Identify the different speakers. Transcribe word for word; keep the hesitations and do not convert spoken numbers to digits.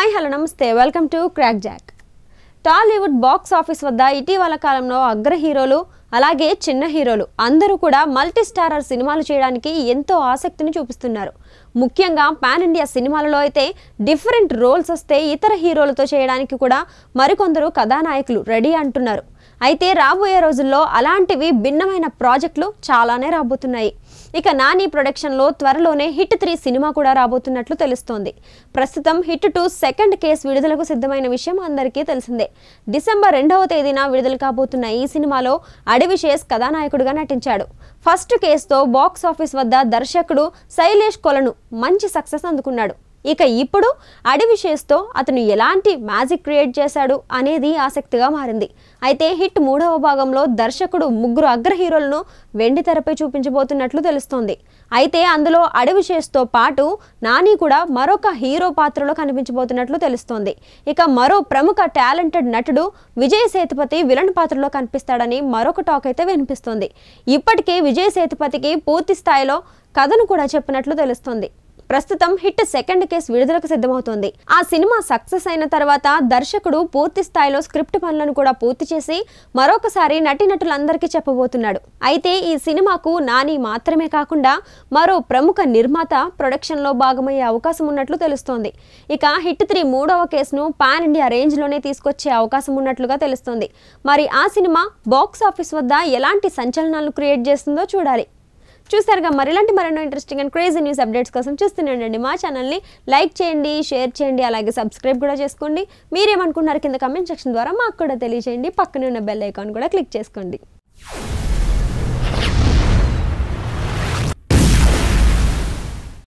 Speaker 1: Hi hello నమస్తే welcome to crack jack. Tollywood box office వద్ద ఇటీవల కాలంలో అగ్ర హీరోలు అలాగే చిన్న హీరోలు అందరూ కూడా మల్టీ స్టారర్ సినిమాలు చేయడానికి ఎంతో ఆసక్తిని చూపిస్తున్నారు. ముఖ్యంగా పాన్ ఇండియా సినిమాలలో అయితే డిఫరెంట్ రోల్స్ వస్తే ఇతర హీరోలతో చేయడానికి కూడా మరికొందరు కథానాయకులు రెడీ అంటున్నారు. అయితే రాబోయే రోజుల్లో అలాంటివి భిన్నమైన ప్రాజెక్టులు చాలానే రాబోతున్నాయి. ఇక నాని ప్రొడక్షన్లో త్వరలోనే హిట్ త్రీ సినిమా కూడా రాబోతున్నట్లు తెలుస్తోంది. ప్రస్తుతం హిట్ టూ సెకండ్ కేస్ విడుదలకు సిద్ధమైన విషయం అందరికీ తెలిసిందే. డిసెంబర్ రెండవ తేదీన విడుదల కాబోతున్న ఈ సినిమాలో అడివి శేష్ కథానాయకుడిగా నటించాడు. ఫస్ట్ కేసుతో బాక్స్ ఆఫీస్ వద్ద దర్శకుడు సైలేష్ కొలను మంచి సక్సెస్ అందుకున్నాడు. ఇక ఇప్పుడు అడివి శేష్తో అతను ఎలాంటి మ్యాజిక్ క్రియేట్ చేశాడు అనేది ఆసక్తిగా మారింది. అయితే హిట్ మూడవ భాగంలో దర్శకుడు ముగ్గురు అగ్ర హీరోలను వెండి తెరపై చూపించబోతున్నట్లు తెలుస్తోంది. అయితే అందులో అడివి శేష్తో పాటు నాని కూడా మరొక హీరో పాత్రలో కనిపించబోతున్నట్లు తెలుస్తోంది. ఇక మరో ప్రముఖ టాలెంటెడ్ నటుడు విజయ్ సేతుపతి విలన్ పాత్రలో కనిపిస్తాడని మరొక టాక్ అయితే వినిపిస్తోంది. ఇప్పటికే విజయ్ సేతుపతికి పూర్తి స్థాయిలో కథను కూడా చెప్పినట్లు తెలుస్తోంది. ప్రస్తుతం హిట్ సెకండ్ కేసు విడుదలకు సిద్ధమవుతోంది. ఆ సినిమా సక్సెస్ అయిన తర్వాత దర్శకుడు పూర్తి స్థాయిలో స్క్రిప్ట్ పనులను కూడా పూర్తి చేసి మరొకసారి నటీనటులందరికీ చెప్పబోతున్నాడు. అయితే ఈ సినిమాకు నాని మాత్రమే కాకుండా మరో ప్రముఖ నిర్మాత ప్రొడక్షన్లో భాగమయ్యే అవకాశం ఉన్నట్లు తెలుస్తోంది. ఇక హిట్ త్రీ మూడవ కేసును పాన్ ఇండియా రేంజ్లోనే తీసుకొచ్చే అవకాశం ఉన్నట్లుగా తెలుస్తోంది. మరి ఆ సినిమా బాక్స్ ఆఫీస్ వద్ద ఎలాంటి సంచలనాలను క్రియేట్ చేస్తుందో చూడాలి. చూస్తారుగా మరి ఇలాంటి మరెన్నో interesting and crazy news updates కోసం చూస్తూనే ఉండండి మా ఛానల్ని. లైక్ చేయండి, షేర్ చేయండి, అలాగే సబ్స్క్రైబ్ కూడా చేసుకోండి. మీరేమనుకున్నారు కింద కమెంట్ సెక్షన్ ద్వారా మాకు కూడా తెలియజేయండి. పక్కనే ఉన్న బెల్ ఐకాన్ కూడా క్లిక్ చేసుకోండి.